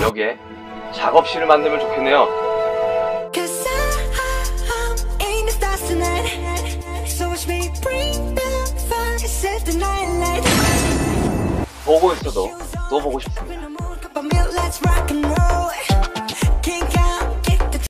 여기에 작업실을 만들면 좋겠네요. 보고 있어도 또 보고 싶습니다.